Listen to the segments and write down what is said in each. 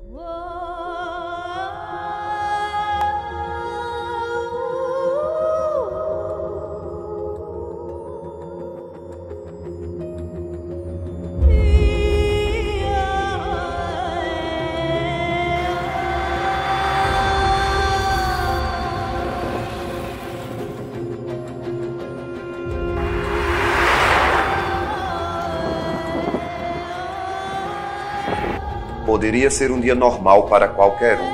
Poderia ser um dia normal para qualquer um.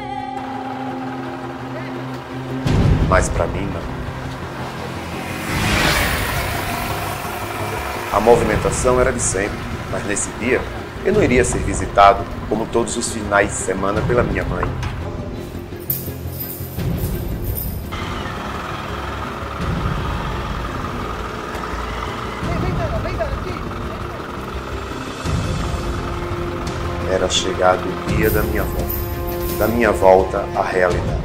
Mas para mim, não. A movimentação era de sempre, mas nesse dia eu não iria ser visitado, como todos os finais de semana, pela minha mãe. Era chegado o dia da minha volta à realidade.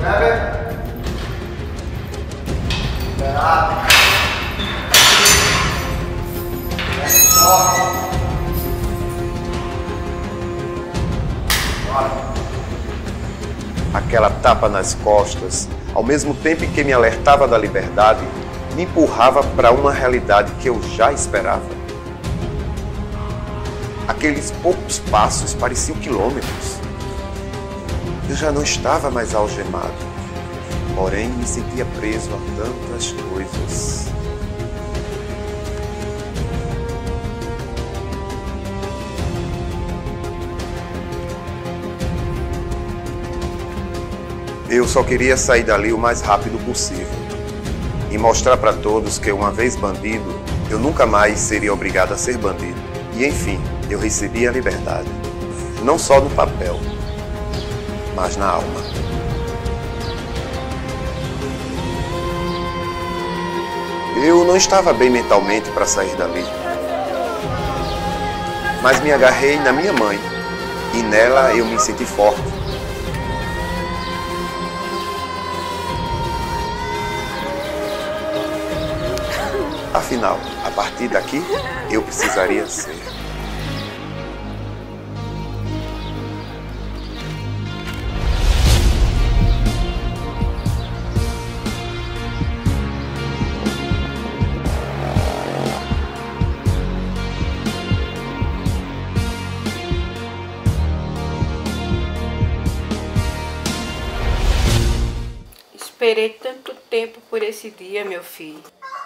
Aquela tapa nas costas, ao mesmo tempo em que me alertava da liberdade, me empurrava para uma realidade que eu já esperava. Aqueles poucos passos pareciam quilômetros. Eu já não estava mais algemado, porém me sentia preso a tantas coisas. Eu só queria sair dali o mais rápido possível e mostrar para todos que, uma vez bandido, eu nunca mais seria obrigado a ser bandido. E, enfim, eu recebi a liberdade, não só no papel, mas na alma. Eu não estava bem mentalmente para sair dali, mas me agarrei na minha mãe e nela eu me senti forte. Afinal, a partir daqui, eu precisaria ser. Esperei tanto tempo por esse dia, meu filho.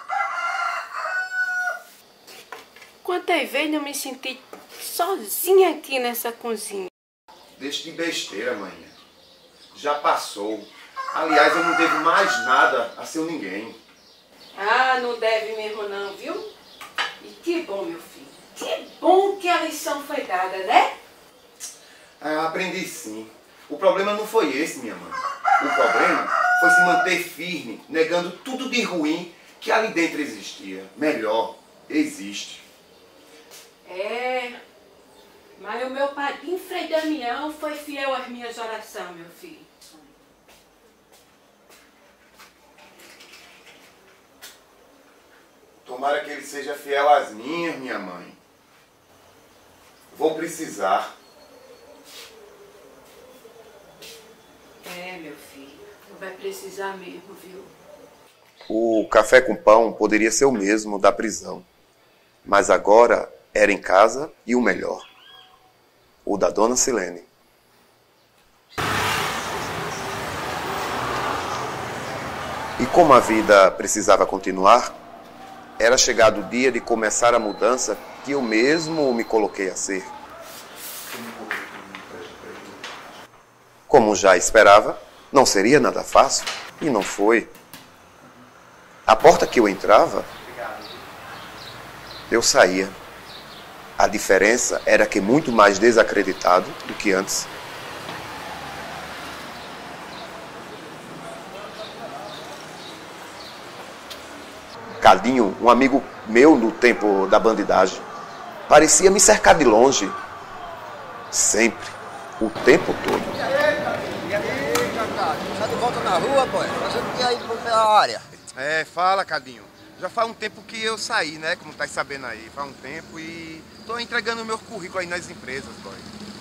Quantas vezes eu me senti sozinha aqui nessa cozinha? Deixe de besteira, mãe. Já passou. Aliás, eu não devo mais nada a seu ninguém. Ah, não deve mesmo não, viu? E que bom, meu filho. Que bom que a lição foi dada, né? Ah, aprendi sim. O problema não foi esse, minha mãe. O problema foi se manter firme, negando tudo de ruim que ali dentro existia. Melhor, existe. É, mas o meu padrinho Frei Damião foi fiel às minhas orações, meu filho. Tomara que ele seja fiel às minhas, minha mãe. Vou precisar. É, meu filho, vai precisar mesmo, viu? O café com pão poderia ser o mesmo da prisão, mas agora era em casa e o melhor, o da Dona Silene. E como a vida precisava continuar, era chegado o dia de começar a mudança que eu mesmo me coloquei a ser. Como já esperava, não seria nada fácil, e não foi. A porta que eu entrava, eu saía. A diferença era que muito mais desacreditado do que antes. Cadinho, um amigo meu no tempo da bandidagem, parecia me cercar de longe. Sempre, o tempo todo. E aí, Cacá? Tá de volta na rua, pô? Você não quer ir pra área? É, fala, Cadinho. Já faz um tempo que eu saí, né? Como tá sabendo aí. Faz um tempo e tô entregando o meu currículo aí nas empresas, boy.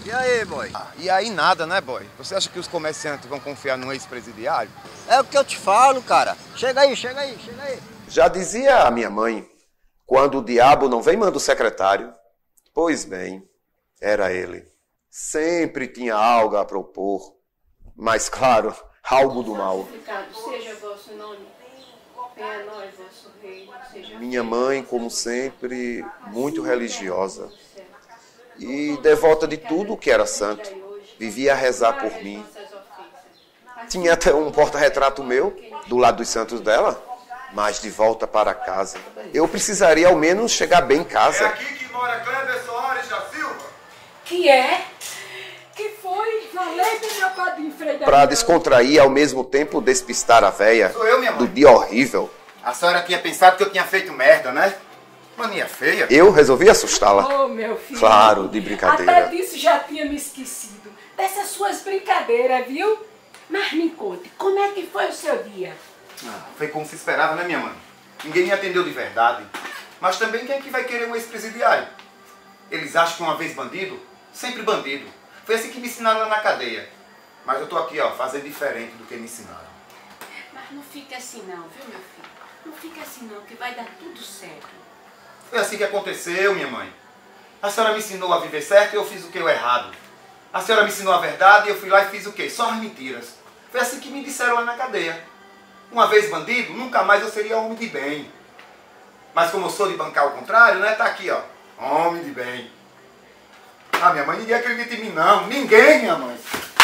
E aí, boy? E aí nada, né, boy? Você acha que os comerciantes vão confiar num ex-presidiário? É o que eu te falo, cara. Chega aí, chega aí, chega aí. Já dizia a minha mãe, quando o diabo não vem, manda o secretário. Pois bem, era ele. Sempre tinha algo a propor, mas claro, algo do mal. Santificado seja vosso nome, venha a nós vosso reino, seja Minha mãe, como sempre, muito religiosa e devota de tudo o que era santo. Vivia a rezar por mim. Tinha até um porta-retrato meu do lado dos santos dela, mas de volta para casa. Eu precisaria ao menos chegar bem em casa. É aqui que mora Kleber Soares da Silva. Que é? Que foi? Falei do meu padrinho Frei Para descontrair e ao mesmo tempo despistar a véia Sou eu, minha mãe. do dia horrível, A senhora tinha pensado que eu tinha feito merda, né? Mania feia. eu resolvi assustá-la. Oh, meu filho. Claro, de brincadeira. Até disso já tinha me esquecido. Dessas suas brincadeiras, viu? Mas me conte, como é que foi o seu dia? Foi como se esperava, né, minha mãe? Ninguém me atendeu de verdade. Mas também quem é que vai querer um ex-presidiário? Eles acham que uma vez bandido, sempre bandido. Foi assim que me ensinaram lá na cadeia. Mas eu tô aqui, ó, fazendo diferente do que me ensinaram. Mas não fica assim não, viu, meu filho? Não fica assim não, que vai dar tudo certo. Foi assim que aconteceu, minha mãe. A senhora me ensinou a viver certo e eu fiz o que eu errado. A senhora me ensinou a verdade e eu fui lá e fiz o quê? Só as mentiras. Foi assim que me disseram lá na cadeia. Uma vez bandido, nunca mais eu seria homem de bem. Mas como eu sou de bancar o contrário, né? Tá aqui, ó. Homem de bem. Ah, minha mãe, ninguém acredita em mim, não. Ninguém, minha mãe.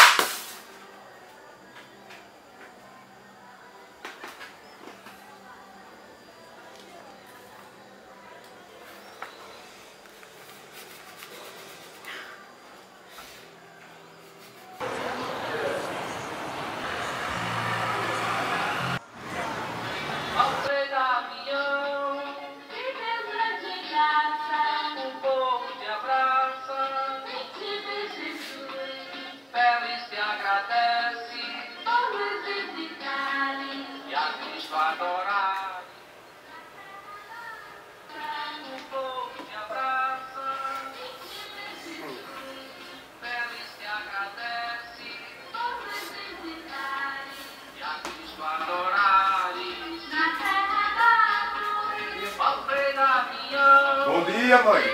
Bom dia, mãe.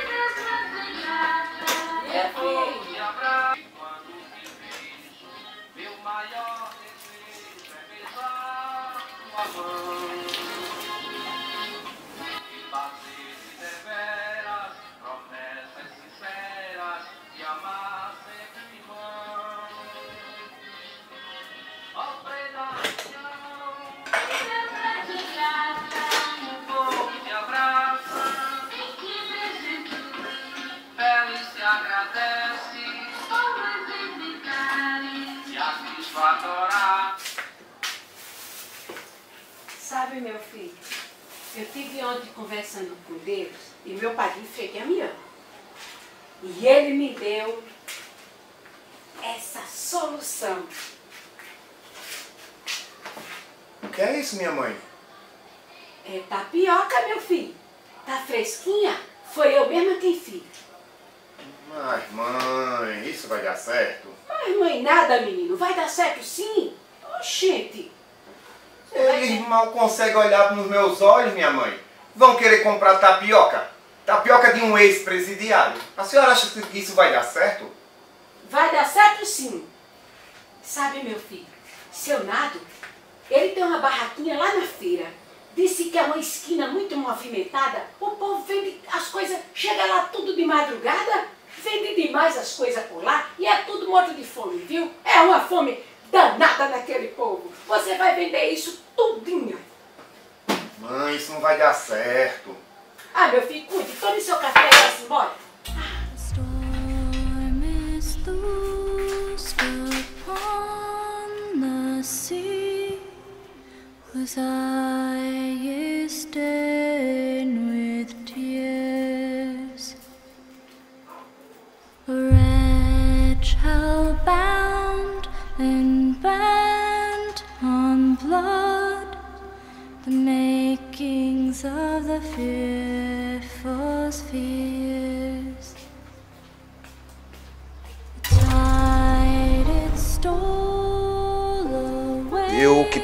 Sabe, meu filho, eu estive ontem conversando com Deus e meu padrinho Frei Damião. E ele me deu essa solução. O que é isso, minha mãe? É tapioca, meu filho. Tá fresquinha? Foi eu mesma quem fiz. Ai, mãe, isso vai dar certo? Mas mãe, nada, menino. Vai dar certo sim? Oxente. Eles mal conseguem olhar nos meus olhos, minha mãe. Vão querer comprar tapioca? Tapioca de um ex-presidiário. A senhora acha que isso vai dar certo? Vai dar certo sim. Sabe, meu filho, seu Nado, ele tem uma barraquinha lá na feira. Disse que é uma esquina muito movimentada. O povo vende as coisas, chega lá tudo de madrugada, vende demais as coisas por lá e é tudo morto de fome, viu? É uma fome danada naquele povo. Você vai vender isso tudinho. Mãe, isso não vai dar certo. Ah, meu filho, cuide, tome seu café e vá-se embora. Storm is loosed upon the sea, whose eye is stained with tears. A wretch hellbound and bent on blood, the makings of the fearful fears. The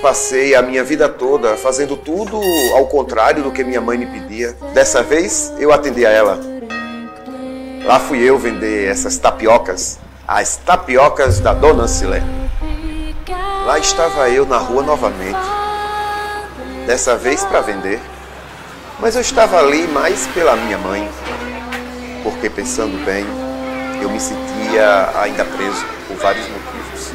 passei a minha vida toda fazendo tudo ao contrário do que minha mãe me pedia. Dessa vez, eu atendi a ela. Lá fui eu vender essas tapiocas, as tapiocas da Dona Silene. Lá estava eu na rua novamente, dessa vez para vender. Mas eu estava ali mais pela minha mãe, porque pensando bem, eu me sentia ainda preso por vários motivos.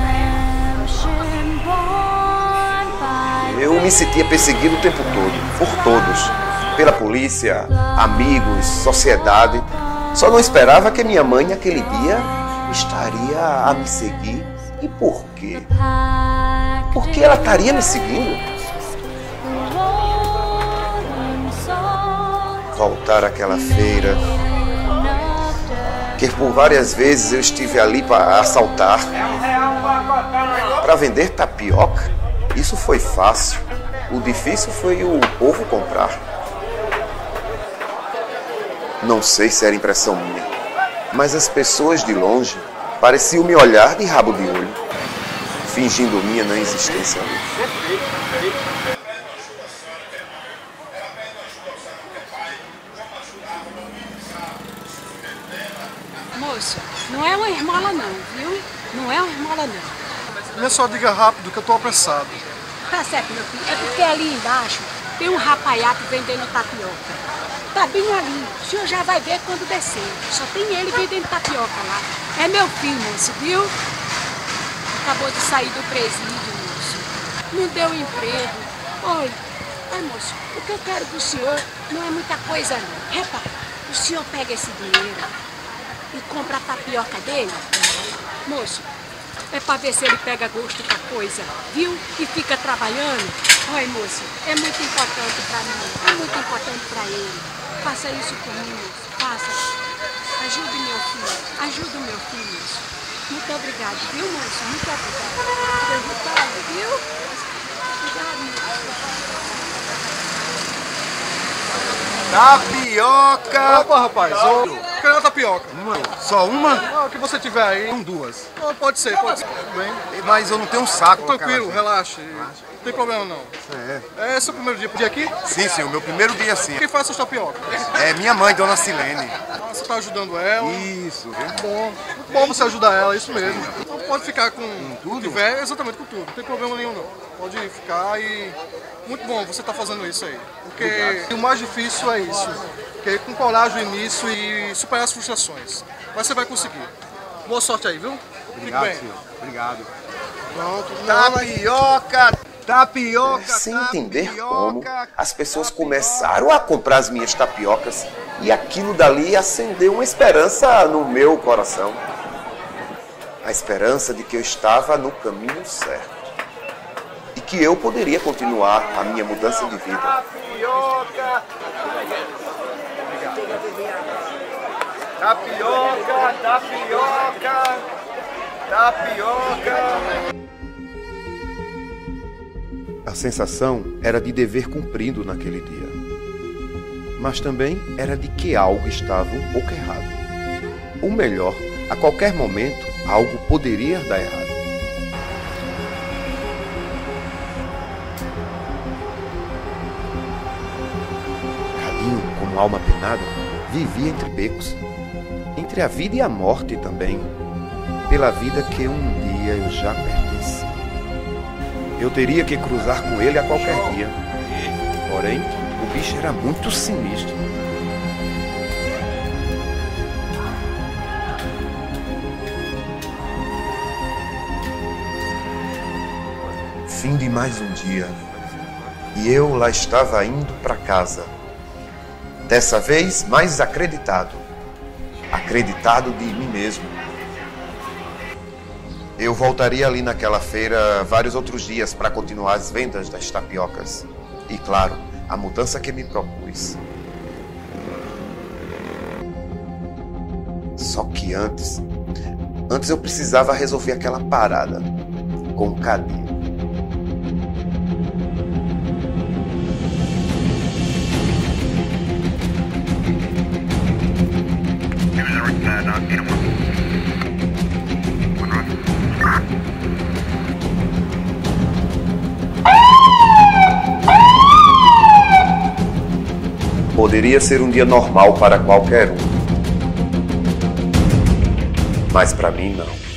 Eu me sentia perseguido o tempo todo, por todos, pela polícia, amigos, sociedade. Só não esperava que minha mãe naquele dia estaria a me seguir. E por quê? Por que ela estaria me seguindo? Voltar àquela feira, que por várias vezes eu estive ali para assaltar, para vender tapioca. Isso foi fácil, o difícil foi o povo comprar. Não sei se era impressão minha, mas as pessoas de longe pareciam me olhar de rabo de olho, fingindo minha não existência ali. Moço, não é uma esmola não, viu? Não é uma esmola não. Não só diga rápido que eu tô apressado. Tá certo, meu filho. É porque ali embaixo tem um rapaiato vendendo tapioca. Tá bem ali. O senhor já vai ver quando descer. Só tem ele vendendo tapioca lá. É meu filho, moço, viu? Acabou de sair do presídio, moço. Não deu emprego. Oi. Ai, moço, o que eu quero do senhor não é muita coisa não. Repara, o senhor pega esse dinheiro e compra a tapioca dele. Moço, é pra ver se ele pega gosto com a coisa, viu? E fica trabalhando. Ai, moço, é muito importante pra mim, é muito importante pra ele. Faça isso por mim, moço, faça. Ajude meu filho, ajude o meu filho, moço. Muito obrigado, viu, moço? Muito obrigado. Obrigado, viu? Obrigado, moço. Tapioca! Opa, rapaz, quero uma tapioca. Só uma? Ah, o que você tiver aí. São duas. Ah, pode ser, pode ser. Tudo bem. Mas eu não tenho um saco. Tranquilo, relaxe. Não tem problema não. É seu primeiro dia aqui? Sim, sim, o meu primeiro dia sim. Quem faz essas tapiocas? É minha mãe, Dona Silene. Ah, você tá ajudando ela. Isso. Muito bom você ajudar ela, isso mesmo. Então pode ficar com tudo? Tiver, exatamente com tudo, não tem problema nenhum não. Pode ficar e... Muito bom você tá fazendo isso aí. Porque o mais difícil é isso. Porque com coragem no início e superar as frustrações. Mas você vai conseguir. Boa sorte aí, viu? Obrigado, Fique bem. senhor. Obrigado. Pronto. Tapioca! Tapioca! Sem entender como, as pessoas começaram a comprar as minhas tapiocas e aquilo dali acendeu uma esperança no meu coração. A esperança de que eu estava no caminho certo e que eu poderia continuar a minha mudança de vida. Tapioca! Tapioca! Tapioca! Tapioca! A sensação era de dever cumprido naquele dia, mas também era de que algo estava um pouco errado. Ou melhor, a qualquer momento, algo poderia dar errado. Cadinho, como alma penada, vivia entre becos, entre a vida e a morte também, pela vida que um dia eu já pertenci. Eu teria que cruzar com ele a qualquer dia. Porém, o bicho era muito sinistro. Fim de mais um dia. E eu lá estava indo para casa. Dessa vez, mais acreditado. Acreditado de mim mesmo. Eu voltaria ali naquela feira vários outros dias para continuar as vendas das tapiocas. E claro, a mudança que me propus. Só que antes eu precisava resolver aquela parada com o Cadinho. Poderia ser um dia normal para qualquer um. Mas para mim, não.